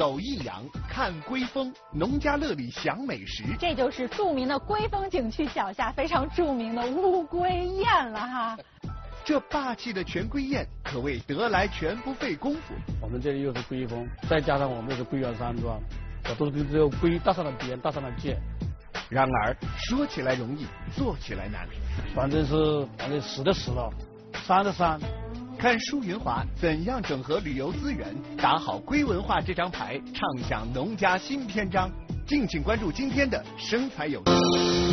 走益阳，看龟峰，农家乐里享美食。 这就是著名的龟峰景区脚下非常著名的乌龟宴了哈。 这霸气的全龟宴可谓得来全不费功夫。 我们这里又是龟峰，再加上我们这是龟原山庄，我都是只有龟搭上了边，搭上了界。 然而说起来容易，做起来难。 反正死的死了，山的山。 看舒云华怎样整合旅游资源，打好龟文化这张牌，畅享农家新篇章。敬请关注今天的生财有道。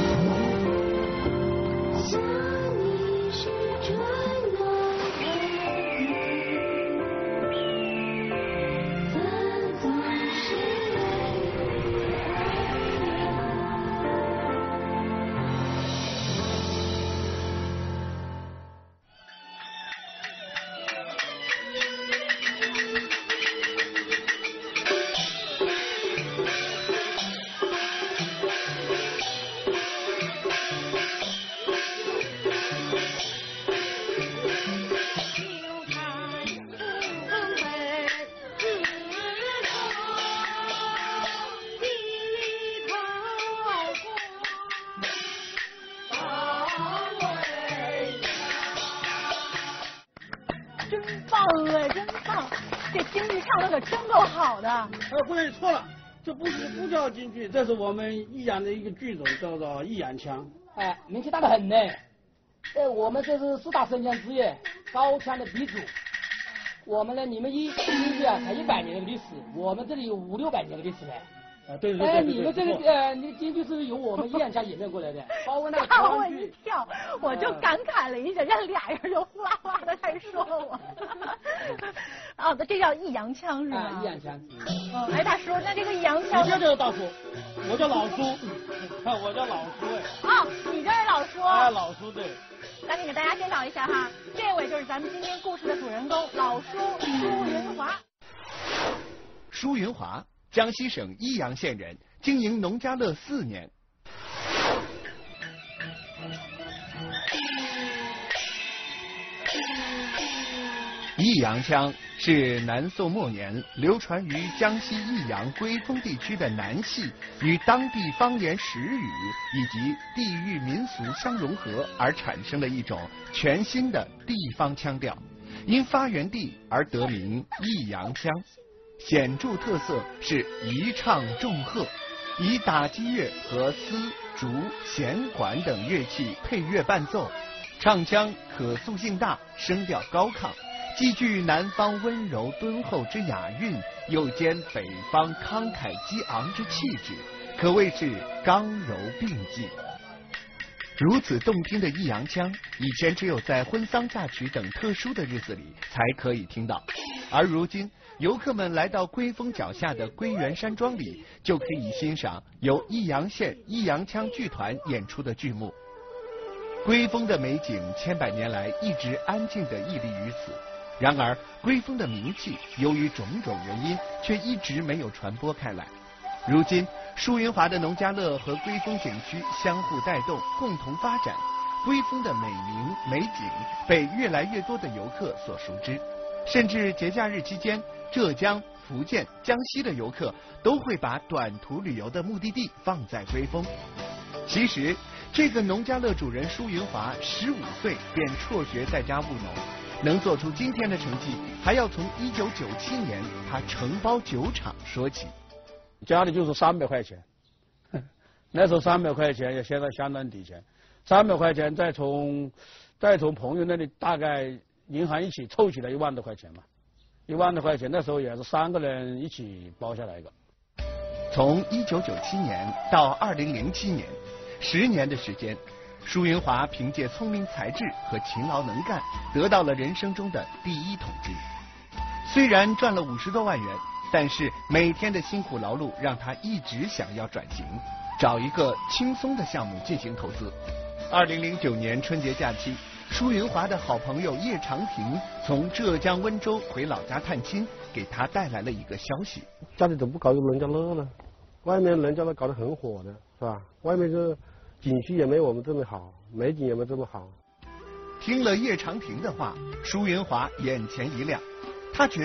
真棒哎，真棒！这京剧唱的可真够好的。 不对，错了，这不叫京剧，这是我们益阳的一个剧种，叫做益阳腔。 哎，名气大得很呢。我们这是4大神腔之一，高腔的鼻祖。我们呢，你们京剧啊才100年的历史，我们这里有500、600年的历史呢。 对。 你们这里你京剧是不是由我们益阳腔演变过来的？包括那个吓我一跳，我就感慨了一下，这俩人就呼啦呼啦的开始说我。哦，这叫益阳腔是吗？ 益阳腔。 哎，大叔，那这个益阳腔， 你叫大叔，我叫老苏，我叫老苏哎。 哦，你这是老苏。 哎，老苏对。 赶紧给大家介绍一下哈，这位就是咱们今天故事的主人公老舒云华。 舒云华，江西省益阳县人，经营农家乐4年。益阳腔是南宋末年流传于江西益阳龟峰地区的南戏，与当地方言时语以及地域民俗相融合而产生的一种全新的地方腔调，因发源地而得名益阳腔。显著特色是一唱重和，以打击乐和丝、竹、弦管等乐器配乐伴奏，唱腔可塑性大，声调高亢，既具南方温柔敦厚之雅韵，又兼北方慷慨激昂之气质，可谓是刚柔并济。如此动听的益阳腔，以前只有在婚丧嫁娶等特殊的日子里才可以听到，而如今游客们来到龟峰脚下的龟原山庄里，就可以欣赏由益阳县益阳腔剧团演出的剧目。龟峰的美景千百年来一直安静地屹立于此，然而龟峰的名气由于种种原因却一直没有传播开来。如今舒云华的农家乐和龟峰景区相互带动，共同发展，龟峰的美名美景被越来越多的游客所熟知，甚至节假日期间，浙江、福建、江西的游客都会把短途旅游的目的地放在龟峰。其实这个农家乐主人舒云华15岁便辍学在家务农，能做出今天的成绩，还要从1997年他承包酒厂说起。 家里就是300块钱，那时候300块钱也现在相当抵钱，300块钱再从朋友那里大概银行一起凑起来1万多块钱嘛，1万多块钱那时候也是3个人一起包下来的。 从1997年到2007年，10年的时间，舒云华凭借聪明才智和勤劳能干，得到了人生中的第1桶金。虽然赚了50多万元，但是每天的辛苦劳碌让他一直想要转型，找一个轻松的项目进行投资。2009年春节假期，舒云华的好朋友叶长亭从浙江温州回老家探亲，给他带来了一个消息： 家里怎么不搞个农家乐呢？外面农家乐搞得很火的，是吧？外面这景区也没我们这么好，美景也没这么好。 听了叶长亭的话，舒云华眼前一亮，他觉得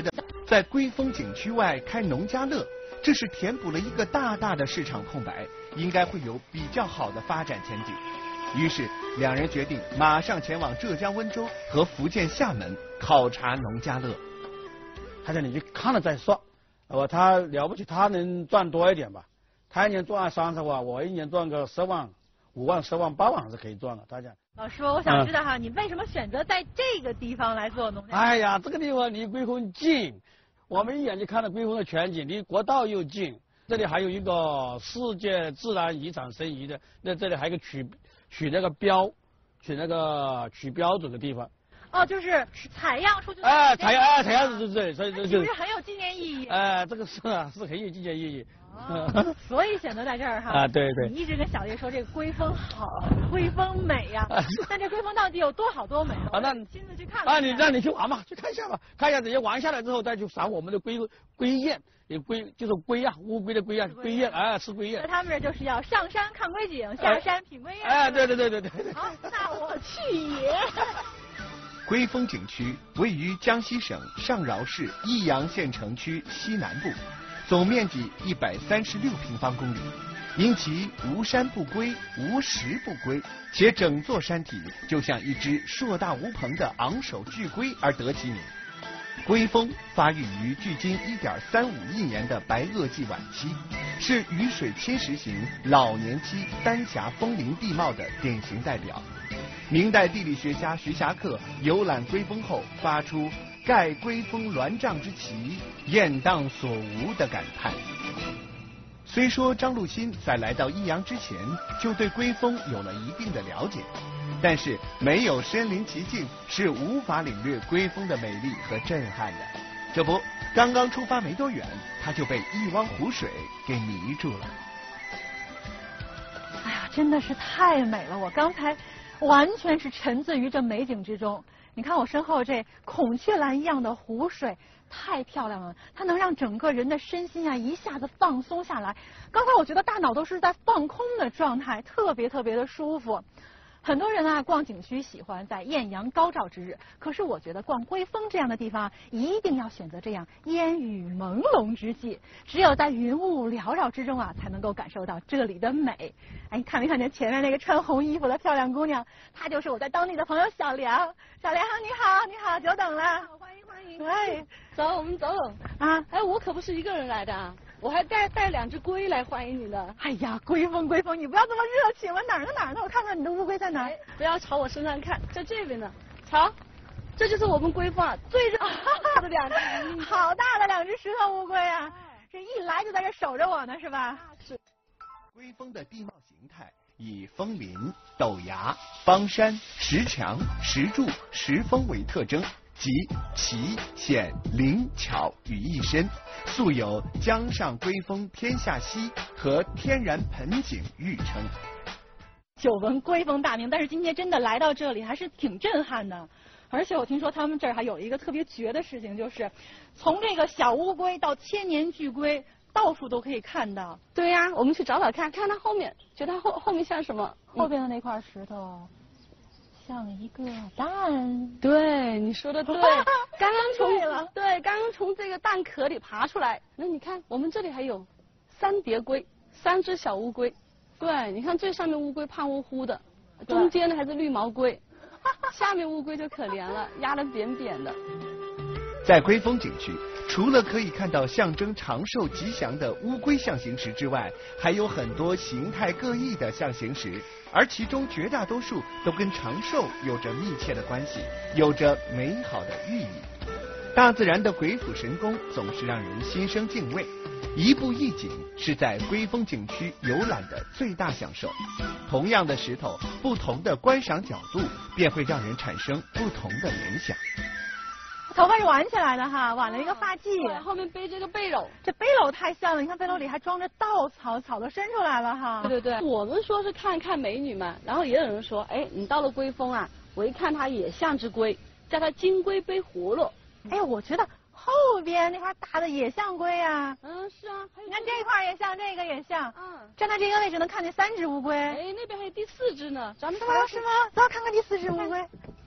在龟峰景区外开农家乐，这是填补了一个大大的市场空白，应该会有比较好的发展前景。于是两人决定马上前往浙江温州和福建厦门考察农家乐。 他说你去看了再说，他了不起，他能赚多一点吧？他一年赚30万，我一年赚个10万、5万、10万、8万是可以赚的。他讲。 老师，我想知道哈，你为什么选择在这个地方来做农家乐？ 哎呀，这个地方离龟峰近，我们一眼就看到龟峰的全景，离国道又近。这里还有一个世界自然遗产申遗的，那这里还有一个取那个标准的地方。 哦，就是采样出去。 采样是对，所以这就是很有纪念意义。 这个是很有纪念意义。 所以选择在这儿哈。 啊，对对。 你一直跟小叶说这个龟峰好，龟峰美呀。但这龟峰到底有多好多美？ 那你亲自去看了。 让你去玩吧，去看一下吧，看一下这些玩下来之后，再去赏我们的龟宴，就是龟啊，乌龟的龟啊，龟宴吃龟宴。 那他们这就是要上山看龟景，下山品龟宴。 对。 好，那我去也。 龟峰景区位于江西省上饶市益阳县城区西南部，总面积136平方公里。因其无山不归，无石不归，且整座山体就像一只硕大无朋的昂首巨龟而得其名。龟峰发育于距今1.35亿年的白垩纪晚期，是雨水侵蚀型老年期丹霞峰林地貌的典型代表。明代地理学家徐霞客游览龟峰后，发出“盖龟峰峦嶂之奇，雁荡所无”的感叹。虽说张陆新在来到益阳之前就对龟峰有了一定的了解，但是没有身临其境是无法领略龟峰的美丽和震撼的。这不，刚刚出发没多远，他就被一汪湖水给迷住了。 哎呀，真的是太美了！我刚才完全是沉醉于这美景之中。你看我身后这孔雀蓝一样的湖水，太漂亮了，它能让整个人的身心啊一下子放松下来。刚才我觉得大脑都是在放空的状态，特别的舒服。很多人啊逛景区喜欢在艳阳高照之日，可是我觉得逛龟峰这样的地方一定要选择这样烟雨朦胧之际，只有在云雾缭绕之中啊才能够感受到这里的美。哎，你看没看见前面那个穿红衣服的漂亮姑娘？她就是我在当地的朋友小梁。小梁你好，久等了。 欢迎。 哎， 走，我们走啊！哎，我可不是一个人来的啊，我还带2只龟来欢迎你呢。 哎呀，龟峰，你不要这么热情了，哪儿呢？我看看你的乌龟在哪儿。 不要朝我身上看，在这边呢。瞧，这就是我们龟峰啊最热闹的2只。 好大的2只石头乌龟啊！这一来就在这守着我呢，是吧？ 是。 龟峰的地貌形态以峰林、陡崖、邦山、石墙、石柱、石峰为特征，即奇险灵巧于一身，素有江上龟峰天下溪和天然盆景誉称。 久闻龟峰大名，但是今天真的来到这里还是挺震撼的。而且我听说他们这儿还有一个特别绝的事情，就是从这个小乌龟到千年巨龟，到处都可以看到。 对呀，我们去找找看，看它后面，觉得它后面像什么？ 后边的那块石头像一个蛋。 对，你说的对。刚刚从这个蛋壳里爬出来。那你看，我们这里还有3叠龟，3只小乌龟。对，你看最上面乌龟胖乎乎的，中间的还是绿毛龟，下面乌龟就可怜了，压得扁扁的。 在龟峰景区，除了可以看到象征长寿吉祥的乌龟象形石之外，还有很多形态各异的象形石，而其中绝大多数都跟长寿有着密切的关系，有着美好的寓意。大自然的鬼斧神工总是让人心生敬畏，一步一景是在龟峰景区游览的最大享受。同样的石头，不同的观赏角度，便会让人产生不同的联想。 头发是挽起来的哈，挽了一个发髻， 后面背着个背篓， 这背篓太像了，你看背篓里还装着稻草，草都伸出来了哈。 对，我们说是看美女嘛，然后也有人说，哎，你到了龟峰啊，我一看它也像只龟，叫它金龟背葫芦。 哎，我觉得后边那块大的也像龟啊。 是啊， 你看这块也像，这个也像。站在这个位置能看见3只乌龟。 哎，那边还有第4只呢，咱们是吗？走，看看第4只乌龟。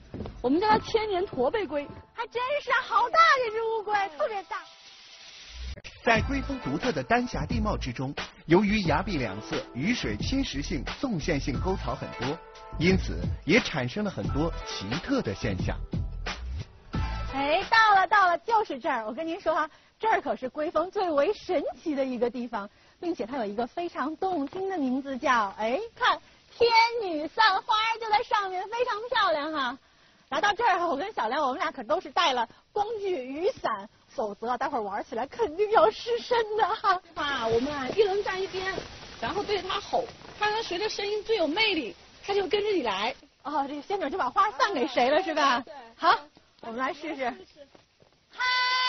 我们叫它千年驼背龟， 还真是好大这只乌龟，特别大。 在龟峰独特的丹霞地貌之中，由于崖壁两侧雨水侵蚀性、纵线性沟槽很多，因此也产生了很多奇特的现象。 哎，到了，就是这儿。我跟您说哈，这儿可是龟峰最为神奇的一个地方，并且它有一个非常动听的名字，叫看天女散花就在上面，非常漂亮哈。来到这儿，我跟小梁我们俩可都是带了工具雨伞，否则待会儿玩起来肯定要失身的哈。 我们一人站一边，然后对着它吼，看看谁的声音最有魅力，它就跟着你来。 哦，这个仙女就把花散给谁了是吧？对。好，我们来试试。嗨，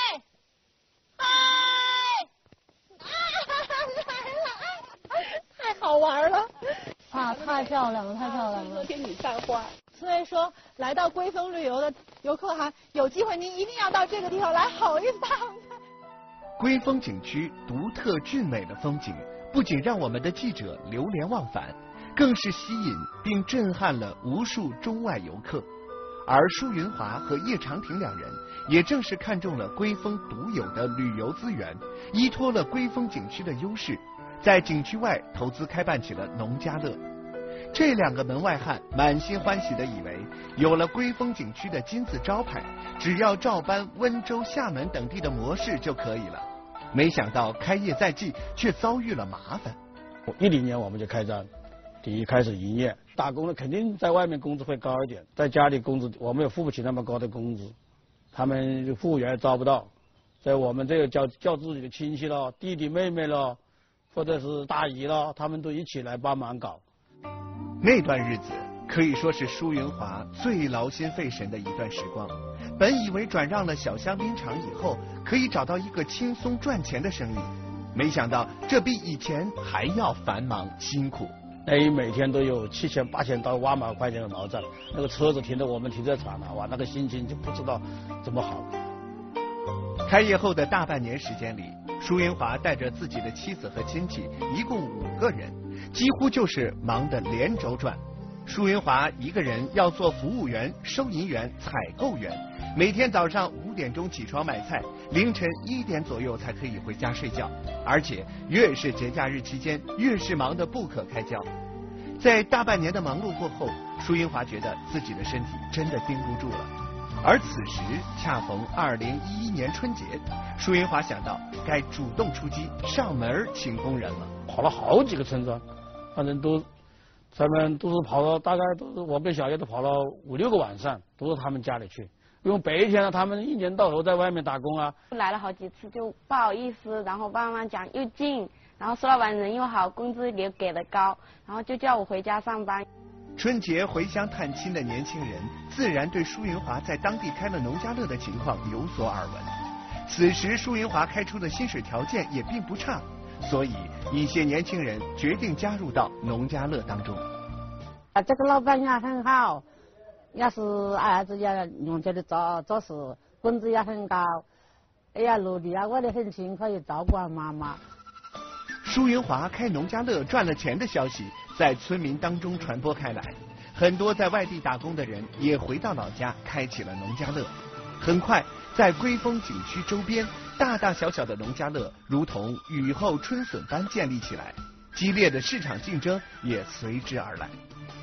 来了，太好玩了！太漂亮了，太漂亮了！ 天女散花。 所以说，来到龟峰旅游的游客哈，有机会您一定要到这个地方来好一趟。 龟峰景区独特俊美的风景，不仅让我们的记者流连忘返，更是吸引并震撼了无数中外游客。而舒云华和叶长廷两人，也正是看中了龟峰独有的旅游资源，依托了龟峰景区的优势，在景区外投资开办起了农家乐。这两个门外汉满心欢喜地以为，有了龟峰景区的金字招牌，只要照搬温州、厦门等地的模式就可以了。没想到开业在即，却遭遇了麻烦。 10年我们就开张，开始营业，打工的肯定在外面工资会高一点，在家里工资我们也付不起那么高的工资，他们服务员也招不到，在我们这个叫自己的亲戚了、弟弟妹妹了，或者是大姨了，他们都一起来帮忙搞。 那段日子可以说是舒云华最劳心费神的一段时光。本以为转让了小香槟厂以后，可以找到一个轻松赚钱的生意，没想到这比以前还要繁忙辛苦。 每天都有7000、8000到1万块钱的毛账，那个车子停在我们停车场了，哇，那个心情就不知道怎么好。 开业后的大半年时间里，舒云华带着自己的妻子和亲戚，一共5个人，几乎就是忙得连轴转。舒云华一个人要做服务员、收银员、采购员，每天早上5点钟起床买菜，凌晨1点左右才可以回家睡觉，而且越是节假日期间，越是忙得不可开交。在大半年的忙碌过后，舒云华觉得自己的身体真的盯不住了。而此时恰逢2011年春节，舒云华想到该主动出击，上门请工人了。 跑了好几个村庄，反正咱们都是跑了，大概都是我跟小叶都跑了5、6个晚上，都是他们家里去。因为白天呢，他们一年到头在外面打工啊。 来了好几次就不好意思，然后爸妈讲又近，然后苏老板人又好，工资也给的高，然后就叫我回家上班。 春节回乡探亲的年轻人，自然对舒云华在当地开了农家乐的情况有所耳闻。此时舒云华开出的薪水条件也并不差，所以一些年轻人决定加入到农家乐当中。 这个老板娘很好，也是儿子也用这里做事，工资也很高。哎呀，努力啊，我得很辛苦，也照顾妈妈。 舒云华开农家乐赚了钱的消息在村民当中传播开来，很多在外地打工的人也回到老家开启了农家乐。很快，在龟峰景区周边，大大小小的农家乐如同雨后春笋般建立起来，激烈的市场竞争也随之而来。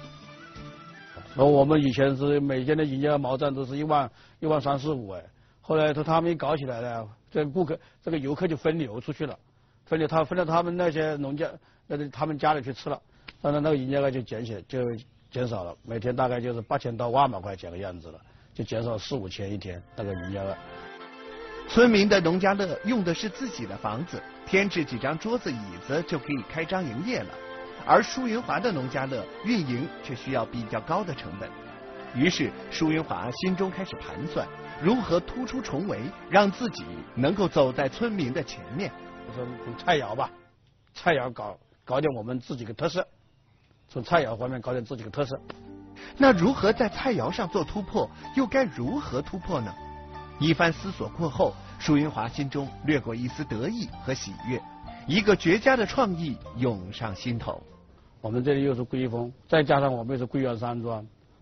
我们以前是每天的营业毛账都是1万3、4、5哎，后来他们一搞起来了，这个游客就分流出去了，分到他们那些农家他们家里去吃了，当然那个营业额就减少了，每天大概就是8000到1万块钱的样子了，就减少4、5千一天那个营业额。 村民的农家乐用的是自己的房子，添置几张桌子椅子就可以开张营业了。而舒云华的农家乐运营却需要比较高的成本，于是舒云华心中开始盘算如何突出重围，让自己能够走在村民的前面。 我说从菜肴吧，菜肴搞点我们自己的特色，从菜肴方面搞点自己的特色。 那如何在菜肴上做突破，又该如何突破呢？一番思索过后，舒云华心中掠过一丝得意和喜悦，一个绝佳的创意涌上心头。 我们这里又是龟峰，再加上我们又是龟源山庄，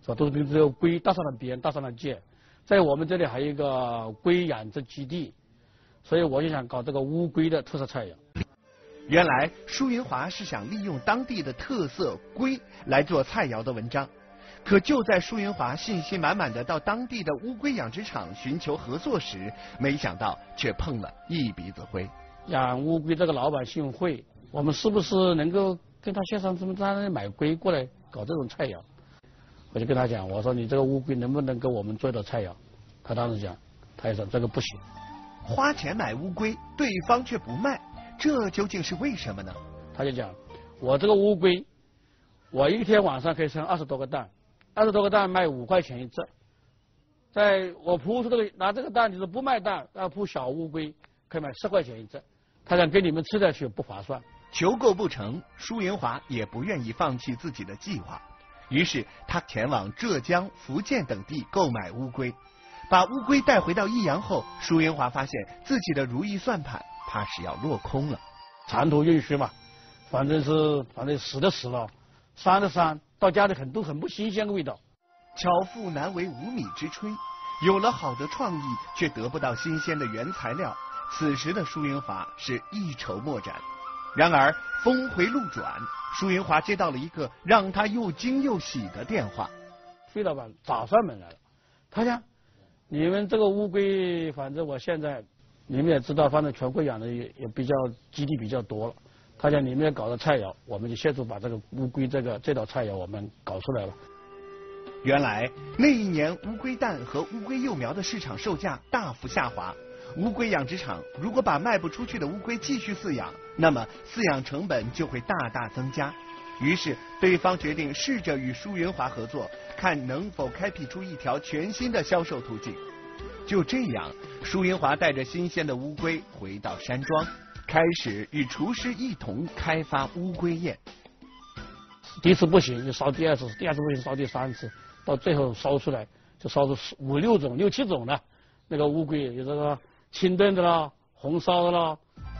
是吧？都是只有龟搭上了边，搭上了界。在我们这里还有一个龟养殖基地，所以我就想搞这个乌龟的特色菜肴。 原来舒云华是想利用当地的特色龟来做菜肴的文章，可就在舒云华信心满满的到当地的乌龟养殖场寻求合作时，没想到却碰了一鼻子灰。 养乌龟这个老板姓惠，我们是不是能够跟他协商，他那里买龟过来搞这种菜肴？我就跟他讲，我说你这个乌龟能不能给我们做一道菜肴？他当时讲，他也说这个不行。 花钱买乌龟，对方却不卖，这究竟是为什么呢？ 他就讲，我这个乌龟，我一天晚上可以生20多个蛋，20多个蛋卖5块钱一只。在我孵出这个拿这个蛋就是不卖蛋，要孵小乌龟可以卖10块钱一只。他想给你们吃下去不划算。 求购不成，舒云华也不愿意放弃自己的计划，于是他前往浙江、福建等地购买乌龟。把乌龟带回到益阳后，舒云华发现自己的如意算盘怕是要落空了。 长途运输嘛，反正死的死了，膻的膻，到家里都很不新鲜的味道。 巧妇难为无米之炊，有了好的创意，却得不到新鲜的原材料。此时的舒云华是一筹莫展。然而峰回路转，舒云华接到了一个让他又惊又喜的电话。 费老板找上门来了，他讲你们这个乌龟，反正我现在你们也知道，反正全国养的也比较基地比较多了。他讲你们也搞个菜肴，我们就协助把这个乌龟这道菜肴我们搞出来了。 原来那一年乌龟蛋和乌龟幼苗的市场售价大幅下滑，乌龟养殖场如果把卖不出去的乌龟继续饲养，那么饲养成本就会大大增加。于是对方决定试着与舒云华合作，看能否开辟出一条全新的销售途径。就这样，舒云华带着新鲜的乌龟回到山庄，开始与厨师一同开发乌龟宴。 第一次不行就烧第二次，第二次不行烧第3次，到最后烧出来就烧出5、6种、6、7种的那个乌龟，有这个清炖的啦，红烧的啦。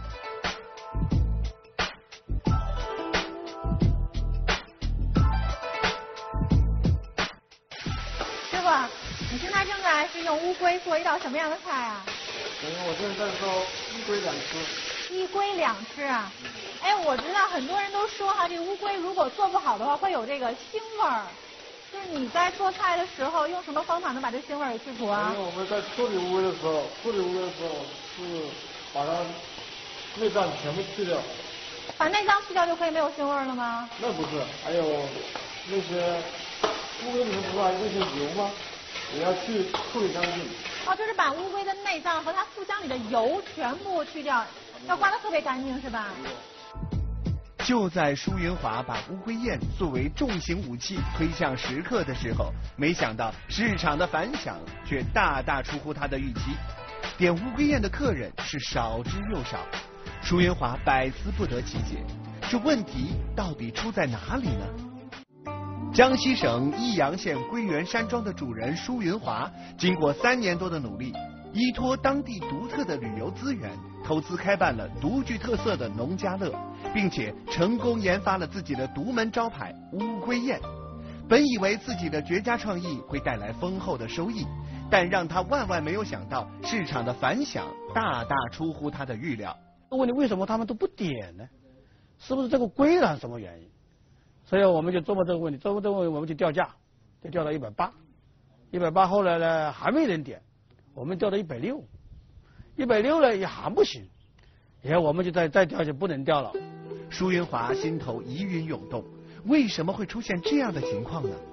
师傅，你现在正在是用乌龟做一道什么样的菜啊？ 我现在烧乌龟2吃。 一龟2吃啊？哎，我知道很多人都说哈，这乌龟如果做不好的话，会有这个腥味儿。就是你在做菜的时候，用什么方法能把这腥味儿给去除啊？ 因为我们在处理乌龟的时候是把它内脏全部去掉。 把内脏去掉就可以没有腥味儿了吗？ 那不是，还有那些乌龟里面不是还有那些油吗？也要去处理干净。 哦，就是把乌龟的内脏和它腹腔里的油全部去掉，要刮得特别干净是吧？ 就在舒云华把乌龟宴作为重型武器推向食客的时候，没想到市场的反响却大大出乎他的预期。点乌龟宴的客人是少之又少，舒云华百思不得其解，这问题到底出在哪里呢？江西省益阳县归元山庄的主人舒云华，经过3年多的努力，依托当地独特的旅游资源，投资开办了独具特色的农家乐，并且成功研发了自己的独门招牌乌龟宴。本以为自己的绝佳创意会带来丰厚的收益，但让他万万没有想到，市场的反响大大出乎他的预料。 问你为什么他们都不点呢？是不是这个龟呢？什么原因？所以我们就琢磨这个问题，琢磨这个问题，我们就调价，就调到180，180后来呢还没人点，我们调到160呢也还不行，然后我们就再调就不能调了。 舒云华心头疑云涌动，为什么会出现这样的情况呢？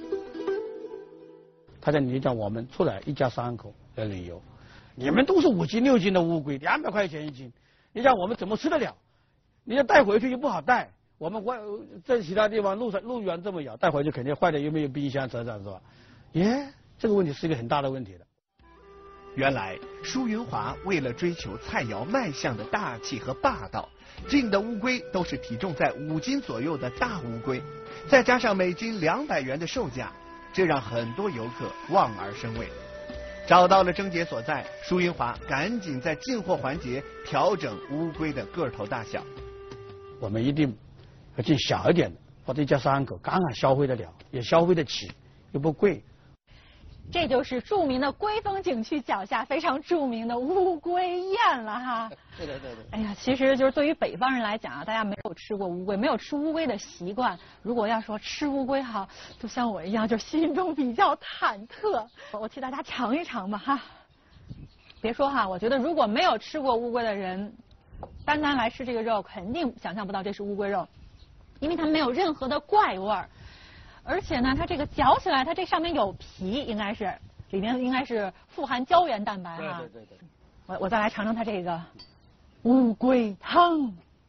他讲你讲我们出来一家3口来旅游，你们都是5斤6斤的乌龟，200块钱1斤，你讲我们怎么吃得了？你要带回去又不好带。我们在其他地方路远这么远，带回去肯定坏的，又没有冰箱车站是吧？这个问题是一个很大的问题的。 原来舒云华为了追求菜肴卖相的大气和霸道，进的乌龟都是体重在5斤左右的大乌龟，再加上每斤200元的售价，这让很多游客望而生畏。找到了症结所在，舒云华赶紧在进货环节调整乌龟的个头大小。 我们一定要进小一点的，或者一家3口刚刚消费得了，也消费得起， 又不贵。 这就是著名的龟峰景区脚下非常著名的乌龟宴了哈。 对。 哎呀，其实就是对于北方人来讲啊，大家没有吃过乌龟，没有吃乌龟的习惯。如果要说吃乌龟哈，就像我一样，就心中比较忐忑。我替大家尝一尝吧哈。别说哈，我觉得如果没有吃过乌龟的人，单单来吃这个肉，肯定想象不到这是乌龟肉，因为它没有任何的怪味儿。而且呢，它这个嚼起来，它这上面有皮，应该是里面应该是富含胶原蛋白哈。 对。 我再来尝尝它这个乌龟汤。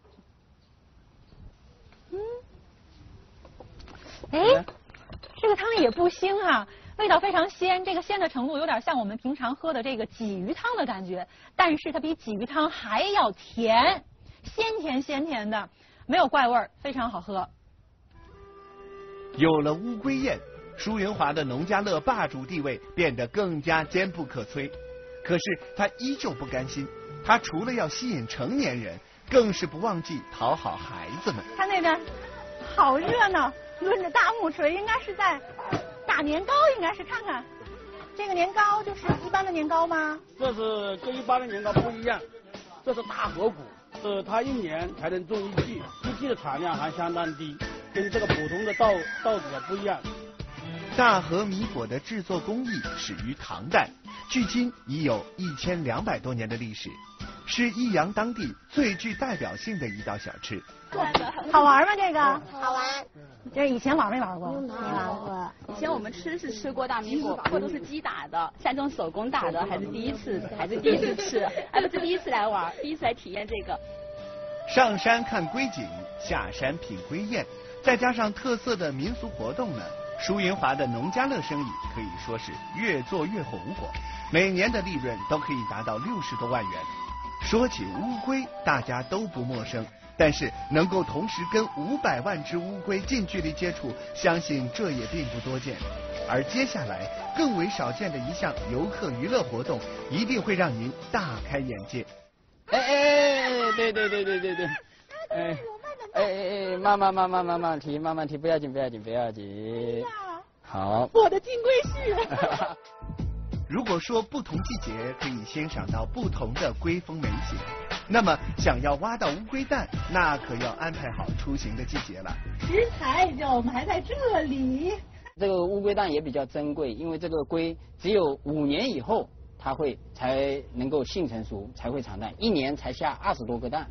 这个汤也不腥哈，味道非常鲜，这个鲜的程度有点像我们平常喝的这个鲫鱼汤的感觉，但是它比鲫鱼汤还要甜，鲜甜的，没有怪味儿，非常好喝。 有了乌龟宴，舒云华的农家乐霸主地位变得更加坚不可摧。可是他依旧不甘心，他除了要吸引成年人，更是不忘记讨好孩子们。 他那边好热闹，抡着大木锤，应该是在打年糕，应该是看看这个年糕就是一般的年糕吗？ 这是跟一般的年糕不一样，这是大河谷，它1年才能种1季，1季的产量还相当低，跟这个普通的稻子不一样。 大和米果的制作工艺始于唐代，距今已有1200多年的历史，是益阳当地最具代表性的一道小吃。 好玩吗？这个好玩。 这以前玩没玩过？ 没玩过。 以前我们是吃过大米果，不过都是机打的，像这种手工打的还是第一次吃，还不是第一次来玩，第一次来体验这个。 上山看龟景，下山品龟宴，再加上特色的民俗活动呢，舒云华的农家乐生意可以说是越做越红火，每年的利润都可以达到60多万元。说起乌龟，大家都不陌生，但是能够同时跟500万只乌龟近距离接触，相信这也并不多见。而接下来更为少见的一项游客娱乐活动，一定会让您大开眼界。 对，慢慢提，不要紧。好。 我的金龟婿。 如果说不同季节可以欣赏到不同的龟峰美景，那么想要挖到乌龟蛋，那可要安排好出行的季节了。 食材就埋在这里。 这个乌龟蛋也比较珍贵，因为这个龟只有5年以后，它才能够性成熟，才会产蛋，1年才下20多个蛋。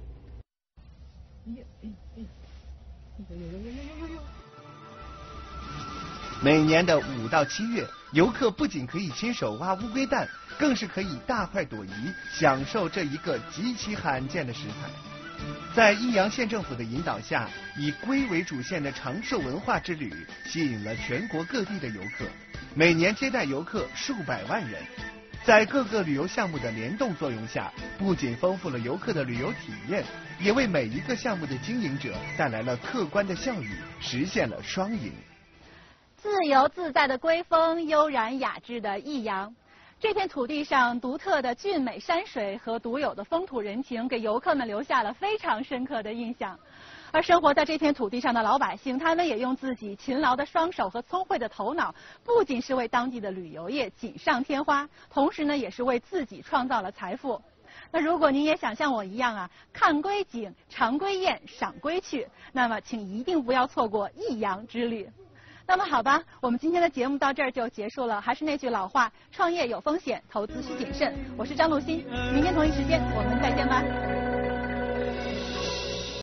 每年的5到7月，游客不仅可以亲手挖乌龟蛋，更是可以大快朵颐，享受这一个极其罕见的食材。在益阳县政府的引导下，以龟为主线的长寿文化之旅吸引了全国各地的游客，每年接待游客数百万人。在各个旅游项目的联动作用下，不仅丰富了游客的旅游体验，也为每一个项目的经营者带来了客观的效益，实现了双赢。 自由自在的龟峰，悠然雅致的益阳，这片土地上独特的俊美山水和独有的风土人情，给游客们留下了非常深刻的印象。而生活在这片土地上的老百姓，他们也用自己勤劳的双手和聪慧的头脑，不仅是为当地的旅游业锦上添花，同时呢，也是为自己创造了财富。那如果您也想像我一样啊，看龟景、尝龟宴、赏龟去，那么请一定不要错过益阳之旅。那么好吧，我们今天的节目到这儿就结束了。还是那句老话，创业有风险，投资需谨慎。我是张露欣，明天同一时间我们再见吧。